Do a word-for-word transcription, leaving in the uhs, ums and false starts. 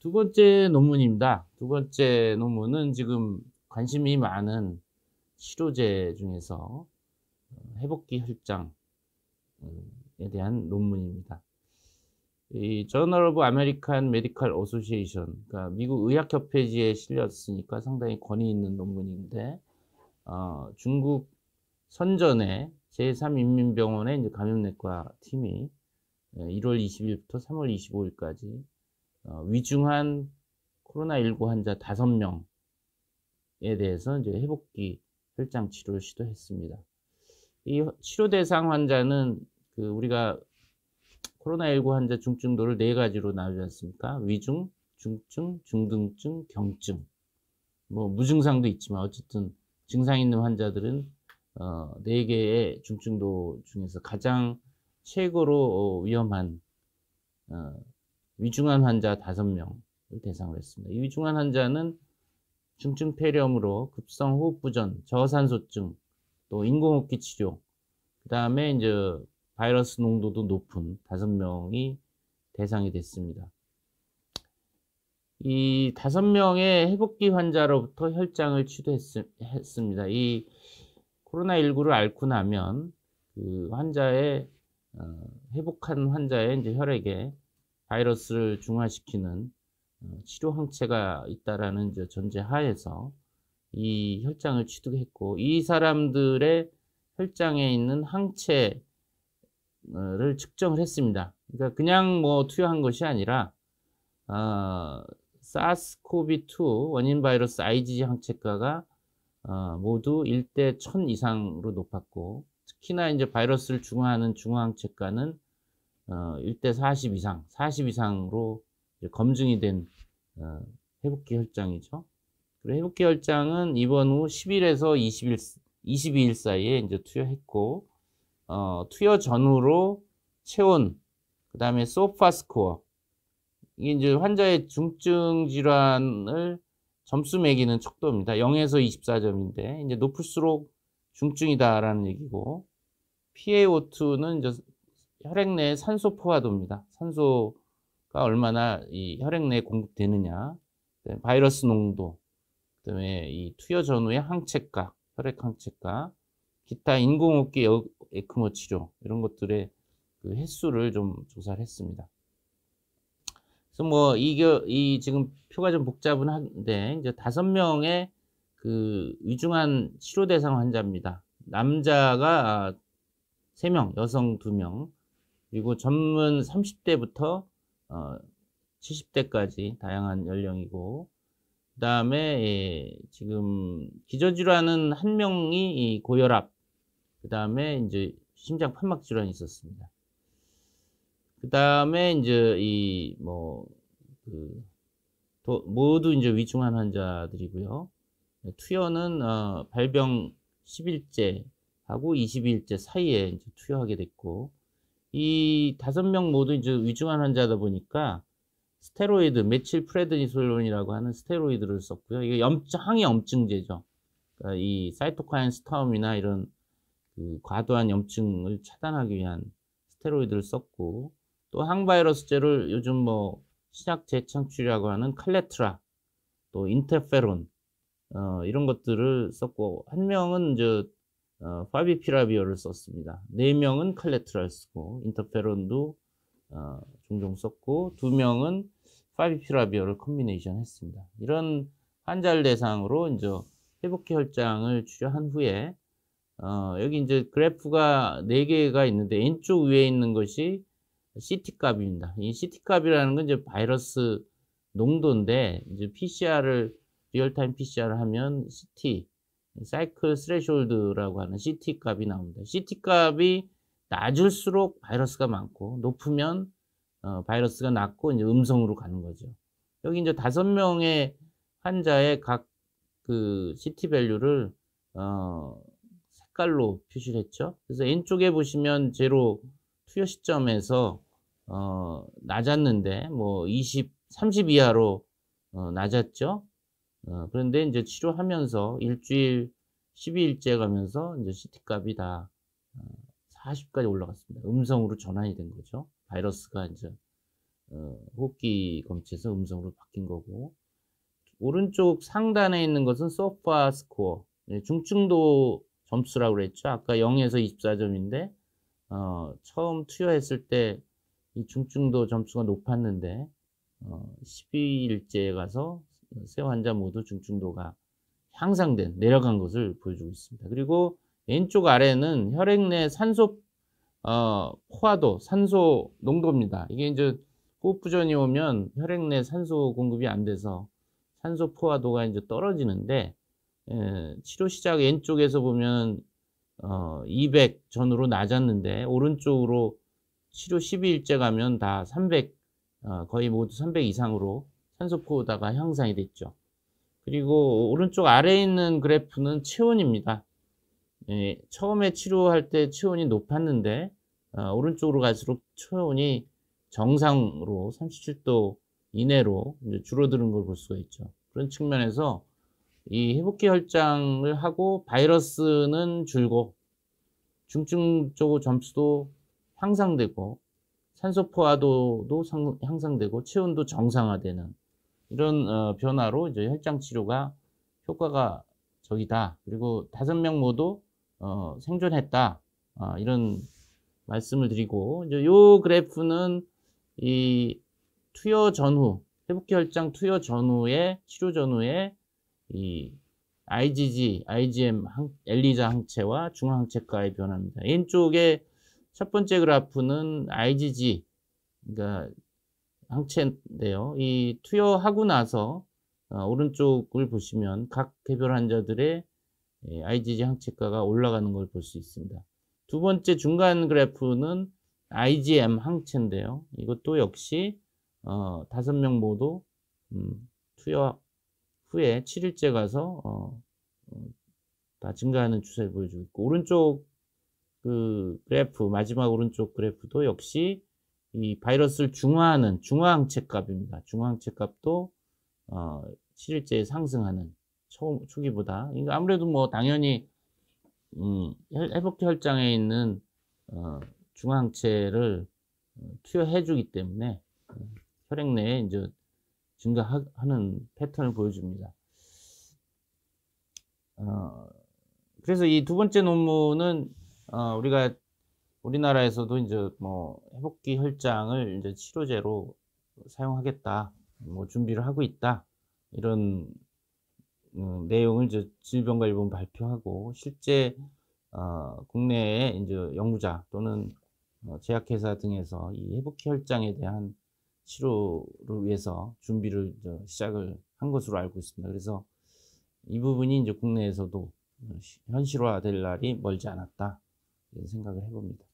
두 번째 논문입니다. 두 번째 논문은 지금 관심이 많은 치료제 중에서 회복기 혈장에 대한 논문입니다. 이 저널 오브 아메리칸 메디컬 어소시에이션, 그러니까 미국 의학협회지에 실렸으니까 상당히 권위 있는 논문인데, 어, 중국 선전의 제삼 인민병원의 이제 감염내과 팀이 일월 이십일부터 삼월 이십오일까지 어, 위중한 코로나십구 환자 다섯 명에 대해서 이제 회복기 혈장 치료를 시도했습니다. 이 치료 대상 환자는 그 우리가 코로나십구 환자 중증도를 네 가지로 나누지 않습니까? 위중, 중증, 중등증, 경증. 뭐 무증상도 있지만 어쨌든 증상 있는 환자들은 어, 네 개의 중증도 중에서 가장 최고로 위험한 어, 위중한 환자 다섯 명을 대상으로 했습니다. 이 위중한 환자는 중증 폐렴으로 급성 호흡부전, 저산소증, 또 인공호흡기 치료, 그 다음에 이제 바이러스 농도도 높은 다섯 명이 대상이 됐습니다. 이 다섯 명의 회복기 환자로부터 혈장을 취도했습니다. 이 코로나십구를 앓고 나면 그 환자의 어, 회복한 환자의 이제 혈액에 바이러스를 중화시키는 어, 치료 항체가 있다라는 이제 전제 하에서 이 혈장을 취득했고, 이 사람들의 혈장에 있는 항체를 측정을 했습니다. 그러니까 그냥 뭐 투여한 것이 아니라 어, 사스-코브이 투 원인 바이러스 아이지지 항체가가 어, 모두 일 대 천 이상으로 높았고, 특히나 이제 바이러스를 중화하는 중화항체가는 어, 일 대 사십 이상, 사십 이상으로 검증이 된 어, 회복기 혈장이죠. 그리고 회복기 혈장은 입원 후 십 일에서 이십 일, 이십이 일 사이에 이제 투여했고, 어, 투여 전후로 체온, 그 다음에 소파 스코어, 이게 이제 환자의 중증 질환을 점수 매기는 척도입니다. 영에서 이십사 점인데, 이제 높을수록 중증이다라는 얘기고, 피에이오 투는 이제 혈액 내의 산소 포화도입니다. 산소가 얼마나 이 혈액 내에 공급되느냐, 바이러스 농도, 그다음에 이 투여 전후의 항체가, 혈액 항체가, 기타 인공호흡기 에크모 치료 이런 것들의 그 횟수를 좀 조사를 했습니다. 그래서 뭐 이게 이 지금 표가 좀 복잡은 한데, 이제 다섯 명의 그 위중한 치료 대상 환자입니다. 남자가 세 명, 여성 두 명, 그리고 젊은 삼십 대부터 어, 칠십 대까지 다양한 연령이고, 그 다음에 예, 지금 기저질환은 한 명이 이 고혈압, 그 다음에 이제 심장 판막 질환이 있었습니다. 그 다음에 이제 이 뭐 그 모두 이제 위중한 환자들이고요. 투여는 어, 발병 십 일째하고 이십이 일째 사이에 이제 투여하게 됐고, 이 다섯 명 모두 이제 위중한 환자다 보니까 스테로이드, 메칠프레드니솔론이라고 하는 스테로이드를 썼고요. 이게 염증, 항염증제죠. 그러니까 이 사이토카인 스타움이나 이런 그 과도한 염증을 차단하기 위한 스테로이드를 썼고, 또 항바이러스제를 요즘 뭐 신약 재창출이라고 하는 칼레트라, 또 인터페론, 어, 이런 것들을 썼고, 한 명은 이제 어, 파비피라비어를 썼습니다. 네 명은 칼레트라를 쓰고, 인터페론도 어, 종종 썼고, 두 명은 파비피라비어를 컨비네이션 했습니다. 이런 환자를 대상으로 이제 회복기 혈장을 치료한 후에 어, 여기 이제 그래프가 네 개가 있는데, 왼쪽 위에 있는 것이 씨티 값입니다. 이 씨티 값이라는 건 이제 바이러스 농도인데, 이제 피씨알을, 리얼타임 피씨알을 하면 씨티, 사이클 스레숄드라고 하는 씨티 값이 나옵니다. 씨티 값이 낮을수록 바이러스가 많고, 높으면 어, 바이러스가 낮고 이제 음성으로 가는 거죠. 여기 이제 다섯 명의 환자의 각 그 씨티 밸류를 어, 색깔로 표시를 했죠. 그래서 왼쪽에 보시면 제로 투여 시점에서 어, 낮았는데 뭐 이십, 삼십 이하로 어, 낮았죠. 어, 그런데 이제 치료하면서 일주일, 십이 일째 가면서 이제 씨티 값이 다 어, 사십까지 올라갔습니다. 음성으로 전환이 된 거죠. 바이러스가 이제 어, 호흡기 검체에서 음성으로 바뀐 거고, 오른쪽 상단에 있는 것은 소파 스코어, 예, 중증도 점수라고 그랬죠. 아까 영에서 이십사 점인데 어, 처음 투여했을 때 이 중증도 점수가 높았는데 어, 십이 일째에 가서 세 환자 모두 중증도가 향상된, 내려간 것을 보여주고 있습니다. 그리고 왼쪽 아래는 혈액 내 산소 어, 포화도, 산소 농도입니다. 이게 이제 호흡부전이 오면 혈액 내 산소 공급이 안 돼서 산소 포화도가 이제 떨어지는데, 예, 치료 시작 왼쪽에서 보면 어, 이백 전후로 낮았는데 오른쪽으로 치료 십이 일째 가면 다 삼백, 어, 거의 모두 삼백 이상으로 산소 포화도가 향상이 됐죠. 그리고 오른쪽 아래에 있는 그래프는 체온입니다. 예, 처음에 치료할 때 체온이 높았는데 어, 오른쪽으로 갈수록 체온이 정상으로 삼십칠 도 이내로 이제 줄어드는 걸 볼 수가 있죠. 그런 측면에서 이 회복기 혈장을 하고 바이러스는 줄고 중증적 점수도 향상되고 산소 포화도도 상, 향상되고 체온도 정상화되는 이런 어, 변화로 이제 혈장 치료가 효과가 저기다. 그리고 다섯 명 모두 어, 생존했다. 어, 이런 말씀을 드리고, 이제 요 그래프는 이 투여 전후, 회복기 혈장 투여 전후에, 치료 전후에 이 아이지지, 아이지엠, 항, 엘리자 항체와 중항체가의 변화입니다. 왼쪽에 첫 번째 그래프는 아이지지, 그러니까 항체인데요. 이 투여하고 나서 어, 오른쪽을 보시면 각 개별 환자들의 아이지지 항체가가 올라가는 걸 볼 수 있습니다. 두 번째 중간 그래프는 아이지엠 항체인데요. 이것도 역시 어, 다섯 명 모두 음, 투여 후에 칠 일째 가서 어, 어, 다 증가하는 추세를 보여주고 있고, 오른쪽 그 그래프, 마지막 오른쪽 그래프도 역시 이 바이러스를 중화하는 중화항체 값입니다. 중화항체 값도 어, 칠 일째에 상승하는 초, 초기보다. 그러니까 아무래도 뭐 당연히 음, 회복기 혈장에 있는 어, 중화항체를 투여해 주기 때문에 어, 혈액 내에 이제 증가하는 패턴을 보여줍니다. 어, 그래서 이 두 번째 논문은 어, 우리가 우리나라에서도 이제 뭐 회복기 혈장을 이제 치료제로 사용하겠다, 뭐 준비를 하고 있다, 이런 음, 내용을 이제 질병관리본부 발표하고, 실제 어, 국내에 이제 연구자 또는 어, 제약회사 등에서 이 회복기 혈장에 대한 치료를 위해서 준비를 이제 시작을 한 것으로 알고 있습니다. 그래서 이 부분이 이제 국내에서도 현실화될 날이 멀지 않았다, 이런 생각을 해봅니다.